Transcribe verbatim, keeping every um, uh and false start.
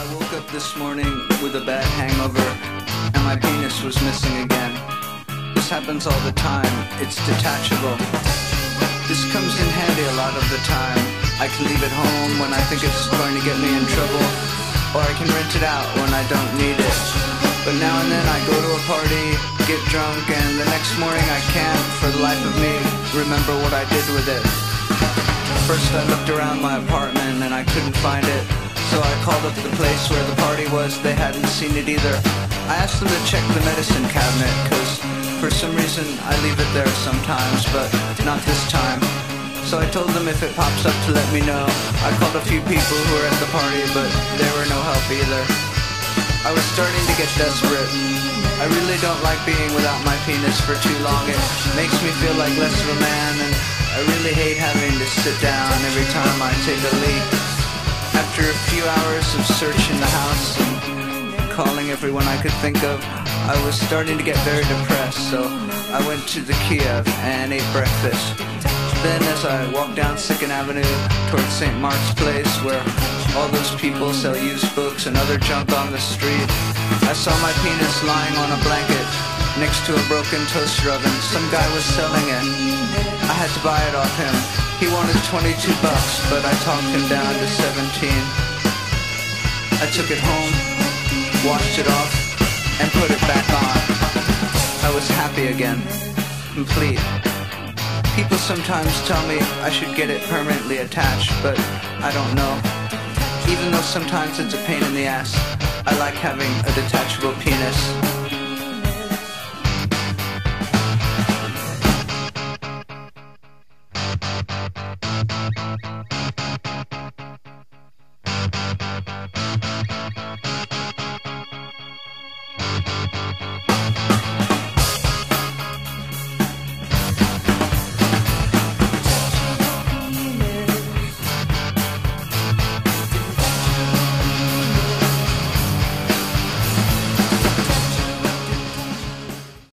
I woke up this morning with a bad hangover, and my penis was missing again. This happens all the time, it's detachable. This comes in handy a lot of the time. I can leave it home when I think it's going to get me in trouble, or I can rent it out when I don't need it. But now and then I go to a party, get drunk, and the next morning I can't, for the life of me, remember what I did with it. First I looked around my apartment and I couldn't find it, so I called up the place where the party was. They hadn't seen it either. I asked them to check the medicine cabinet, cause for some reason I leave it there sometimes, but not this time. So I told them if it pops up to let me know. I called a few people who were at the party, but they were no help either. I was starting to get desperate. I really don't like being without my penis for too long. It makes me feel like less of a man, and I really hate having to sit down every time I take a leak. After a few hours of searching the house and calling everyone I could think of, I was starting to get very depressed, so I went to the Kiev and ate breakfast. Then as I walked down Second Avenue towards Saint Mark's Place, where all those people sell used books and other junk on the street, I saw my penis lying on a blanket next to a broken toaster oven. Some guy was selling it. I had to buy it off him. He wanted twenty-two bucks, but I talked him down to seventeen. I took it home, washed it off, and put it back on. I was happy again, complete. People sometimes tell me I should get it permanently attached, but I don't know. Even though sometimes it's a pain in the ass, I like having a detachable penis.